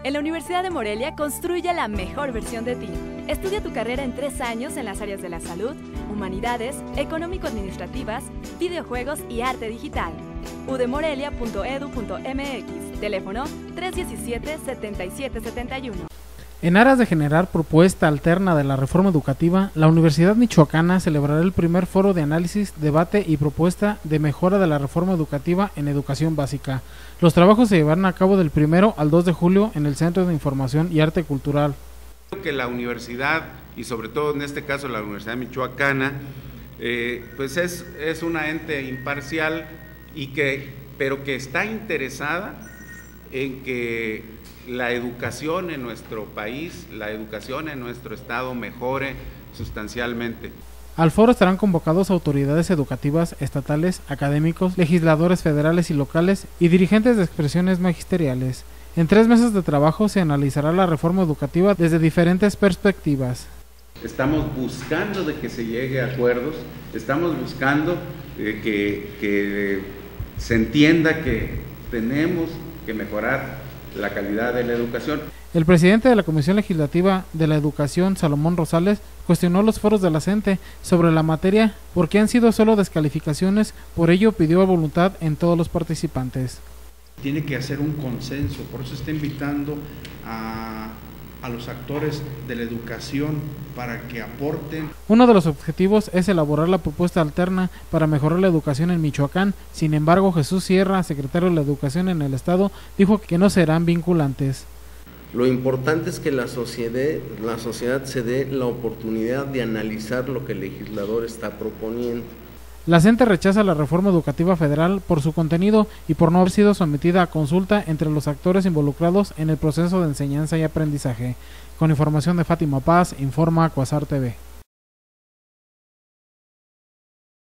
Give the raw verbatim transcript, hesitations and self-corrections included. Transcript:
En la Universidad de Morelia construye la mejor versión de ti. Estudia tu carrera en tres años en las áreas de la salud, humanidades, económico-administrativas, videojuegos y arte digital. u d morelia punto e d u punto m x, teléfono tres uno siete, siete siete siete uno. En aras de generar propuesta alterna de la reforma educativa, la Universidad Michoacana celebrará el primer foro de análisis, debate y propuesta de mejora de la reforma educativa en educación básica. Los trabajos se llevarán a cabo del primero al dos de julio en el Centro de Información y Arte Cultural. Creo que la universidad, y sobre todo en este caso la Universidad Michoacana, eh, pues es, es una ente imparcial, y que, pero que está interesada en que la educación en nuestro país, la educación en nuestro estado mejore sustancialmente. Al foro estarán convocados autoridades educativas, estatales, académicos, legisladores federales y locales y dirigentes de expresiones magisteriales. En tres meses de trabajo se analizará la reforma educativa desde diferentes perspectivas. Estamos buscando de que se llegue a acuerdos, estamos buscando eh, que, que se entienda que tenemos que mejorar la calidad de la educación. El presidente de la Comisión Legislativa de la Educación, Salomón Rosales, cuestionó los foros de la CENTE sobre la materia porque han sido solo descalificaciones, por ello pidió voluntad en todos los participantes. Tiene que hacer un consenso, por eso está invitando a, a los actores de la educación para que aporten. Uno de los objetivos es elaborar la propuesta alterna para mejorar la educación en Michoacán. Sin embargo, Jesús Sierra, secretario de la Educación en el Estado, dijo que no serán vinculantes. Lo importante es que la sociedad, la sociedad se dé la oportunidad de analizar lo que el legislador está proponiendo. La CENTE rechaza la reforma educativa federal por su contenido y por no haber sido sometida a consulta entre los actores involucrados en el proceso de enseñanza y aprendizaje. Con información de Fátima Paz, informa Cuasar T V.